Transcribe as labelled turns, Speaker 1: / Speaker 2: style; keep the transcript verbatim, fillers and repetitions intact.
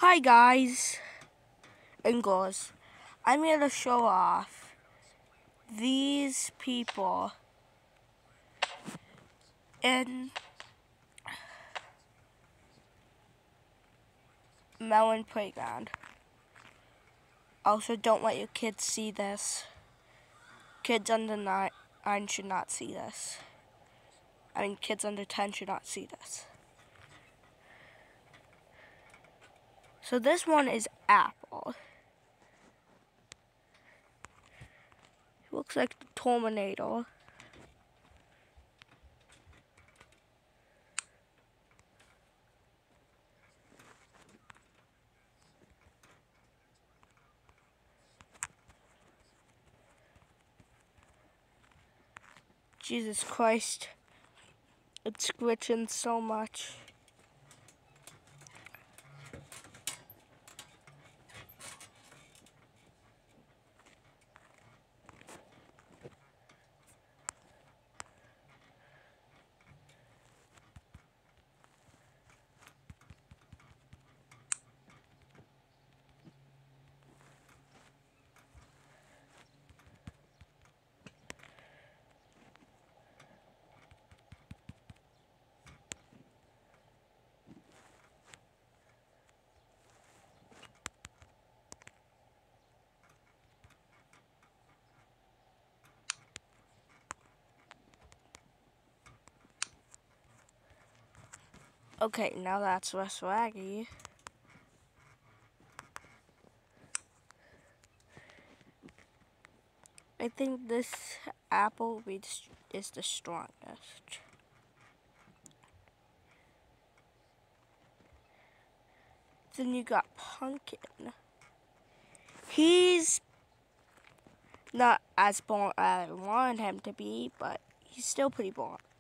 Speaker 1: Hi guys and girls, I'm here to show off these people in Melon Playground. Also, don't let your kids see this. Kids under nine should not see this. I mean, kids under ten should not see this. So this one is Apple. He looks like the Terminator. Jesus Christ, it's glitching so much. Okay, now that's less laggy. I think this apple is the strongest. Then you got Pumpkin. He's not as boring as I wanted him to be, but he's still pretty boring.